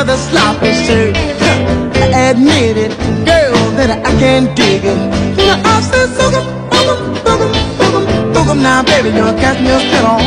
the sloppy shirt. I admit it, girl, that I can't dig it. Now I said, boogum, boogum, boogum, boogum, boogum. Now, baby, you got me a spell on